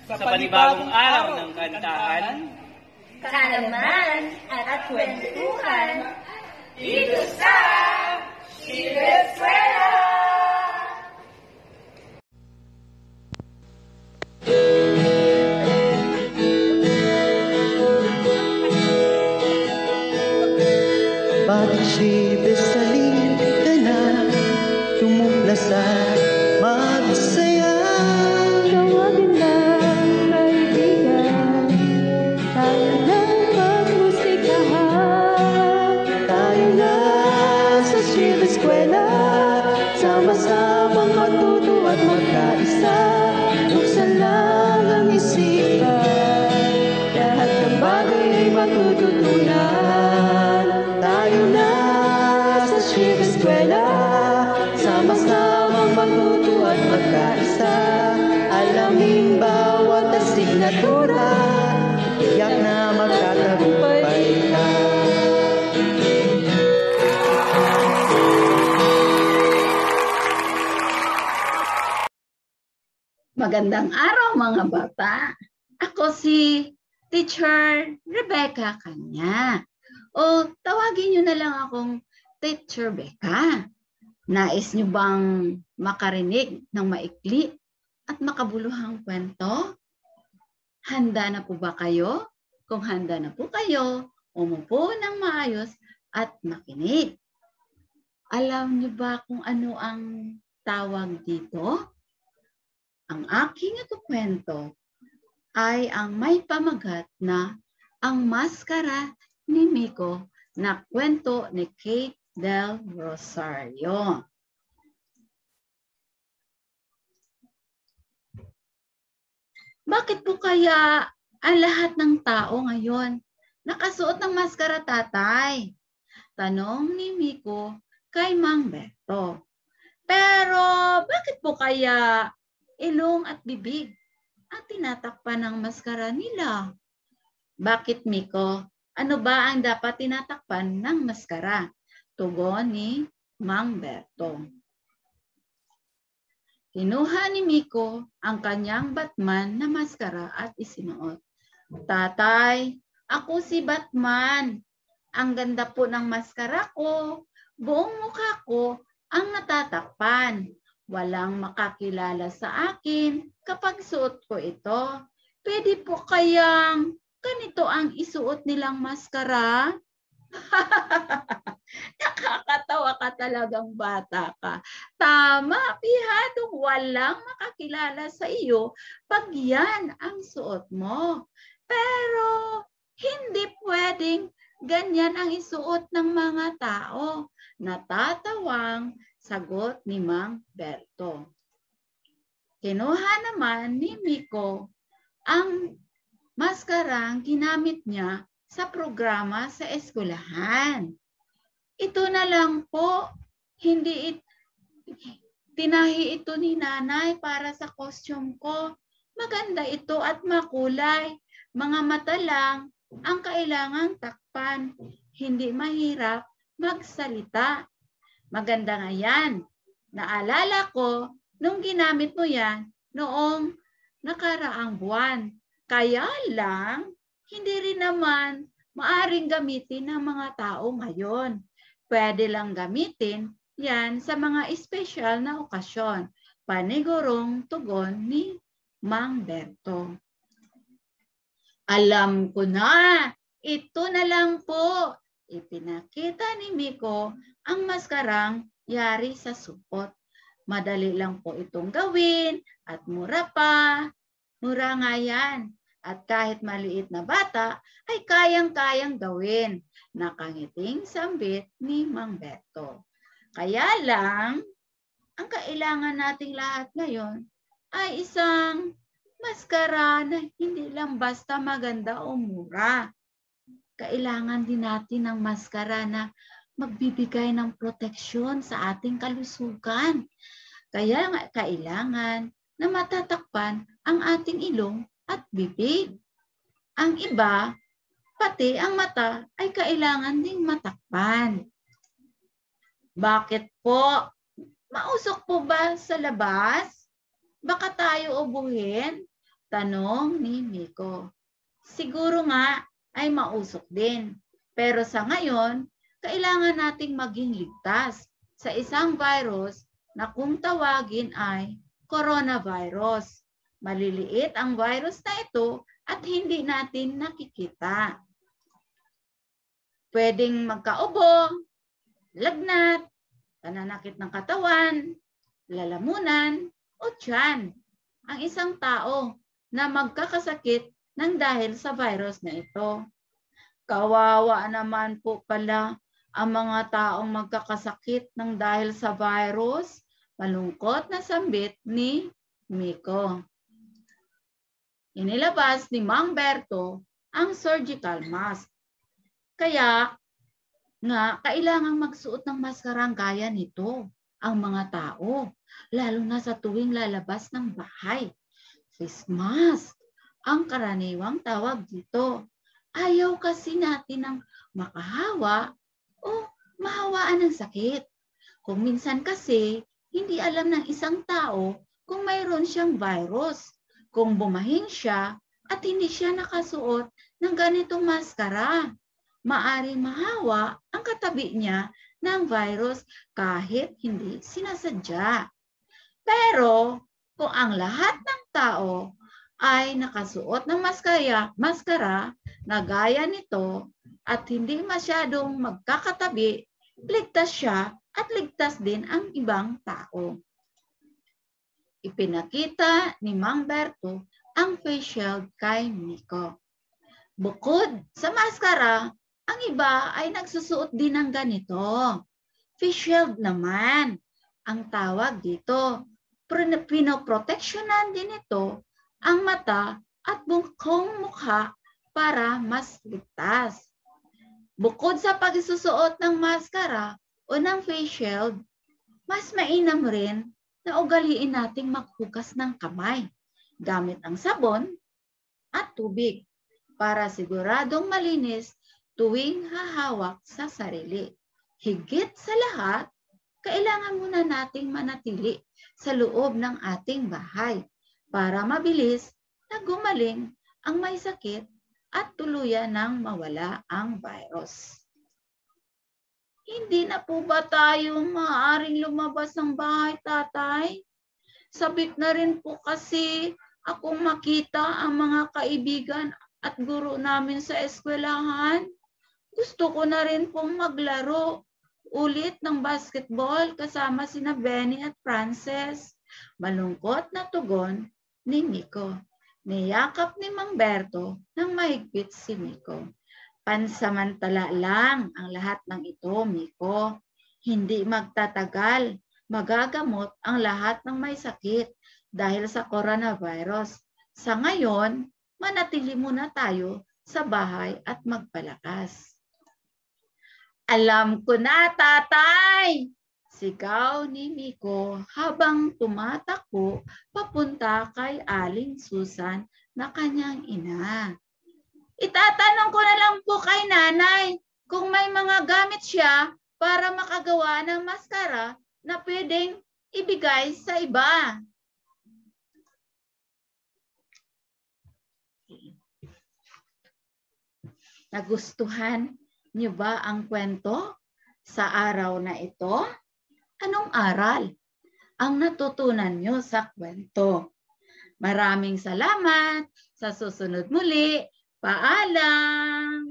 sa panibagong araw ng kantahan, kaalaman at kwentuhan dito sa Silescuela! Bakit sibesalin ka na tumupla sa magsaya? Tawagin lang kaibigan, tayo lang magmusikahan. Tayo na sa Silescuela, sama-samang matuto at magkaisa. Buksan lang ang isipan, lahat ng bagay ay matututunan. Tayo na sa Silescuela, sama-samang matuto at magkaisa. Alamin bawat asignatura, tiyak na magtatagumpay ka. Magandang araw mga bata. Ako si Teacher Rebecca Kanya. O tawagin nyo na lang akong Teacher Becca. Nais nyo bang makarinig ng maikli at makabuluhang kwento? Handa na po ba kayo? Kung handa na po kayo, umupo ng maayos at makinig. Alam nyo ba kung ano ang tawag dito? Ang aking ikukwento ay ang may pamagat na Ang Maskara ni Miko na kwento ni Kate Del Rosario. Bakit po kaya ang lahat ng tao ngayon nakasuot ng maskara, tatay? Tanong ni Miko kay Mang Beto. Pero bakit po kaya ilong at bibig ang tinatakpan ng maskara nila? Bakit, Miko? Ano ba ang dapat tinatakpan ng maskara? Tugon ni Mang Beto. Kinuha ni Miko ang kanyang Batman na maskara at isinuot. Tatay, ako si Batman. Ang ganda po ng maskara ko. Buong mukha ko ang natatakpan. Walang makakilala sa akin kapag suot ko ito. Pwede po kayang ganito ang isuot nilang maskara? Nakakatawa ka talagang bata ka. Tama, pihadong walang makakilala sa iyo pag yan ang suot mo. Pero hindi pwedeng ganyan ang isuot ng mga tao. Natatawang sagot ni Mang Berto. Kinuha naman ni Miko ang maskarang ginamit niya sa programa sa eskwelahan. Ito na lang po, tinahi ito ni nanay para sa costume ko. Maganda ito at makulay. Mga mata lang ang kailangang takpan. Hindi mahirap magsalita. Maganda nga yan. Naalala ko nung ginamit mo yan noong nakaraang buwan. Kaya lang, hindi rin naman maaring gamitin ng mga tao ngayon. Pwede lang gamitin yan sa mga espesyal na okasyon. Panigurong tugon ni Mang Berto. Alam ko na, ito na lang po. Ipinakita ni Miko ang maskarang yari sa supot. Madali lang po itong gawin at mura pa. Mura nga yan. At kahit maliit na bata ay kayang-kayang gawin. Nakangiting sambit ni Mang Beto. Kaya lang, ang kailangan nating lahat ngayon ay isang maskara na hindi lang basta maganda o mura. Kailangan din natin ng maskara na magbibigay ng proteksyon sa ating kalusugan. Kaya kailangan na matatakpan ang ating ilong at bibig. Ang iba, pati ang mata, ay kailangan ding matakpan. Bakit po? Mausok po ba sa labas? Baka tayo ubuhin? Tanong ni Miko. Siguro nga ay mausok din. Pero sa ngayon, kailangan nating maging ligtas sa isang virus na kung tawagin ay coronavirus. Maliliit ang virus na ito at hindi natin nakikita. Pwedeng magkaubo, lagnat, pananakit ng katawan, lalamunan, o tiyan ang isang tao na magkakasakit ng dahil sa virus na ito. Kawawa naman po pala ang mga taong magkakasakit ng dahil sa virus. Malungkot na sambit ni Miko. Inilabas ni Mang Berto ang surgical mask. Kaya nga kailangang magsuot ng maskarang gaya nito ang mga tao, lalo na sa tuwing lalabas ng bahay. Face mask ang karaniwang tawag dito. Ayaw kasi natin ng makahawa o mahawaan ng sakit. Kung minsan kasi, hindi alam ng isang tao kung mayroon siyang virus. Kung bumahing siya at hindi siya nakasuot ng ganitong maskara, maaring mahawa ang katabi niya ng virus kahit hindi sinasadya. Pero kung ang lahat ng tao ay nakasuot ng maskara na gaya nito at hindi masyadong magkakatabi, ligtas siya at ligtas din ang ibang tao. Ipinakita ni Mang Berto ang face shield kay Miko. Bukod sa maskara, ang iba ay nagsusuot din ng ganito. Face shield naman ang tawag dito. Pinoproteksyonan din ito ang mata at buong mukha para mas ligtas. Bukod sa pagsusuot ng maskara o ng face shield, mas mainam rin na ugaliin nating maghugas ng kamay gamit ang sabon at tubig para siguradong malinis tuwing hahawak sa sarili. Higit sa lahat, kailangan muna nating manatili sa loob ng ating bahay para mabilis na gumaling ang may sakit at tuluyan nang mawala ang virus. Hindi na po ba tayo maaaring lumabas ng bahay, tatay? Sabik na rin po kasi akong makita ang mga kaibigan at guro namin sa eskwelahan. Gusto ko na rin pong maglaro ulit ng basketball kasama sina Benny at Frances. Malungkot na tugon ni Miko. Niyakap ni Mang Berto ng mahigpit si Miko. Pansamantala lang ang lahat ng ito, Miko. Hindi magtatagal. Magagamot ang lahat ng may sakit dahil sa coronavirus. Sa ngayon, manatili muna tayo sa bahay at magpalakas. Alam ko na, tatay! Sigaw ni Miko habang tumatakbo papunta kay Aling Susan na kanyang ina. Itatanong ko na lang po kay nanay kung may mga gamit siya para makagawa ng maskara na pwedeng ibigay sa iba. Nagustuhan niyo ba ang kwento sa araw na ito? Anong aral ang natutunan niyo sa kwento? Maraming salamat. Sa susunod muli. Paalam!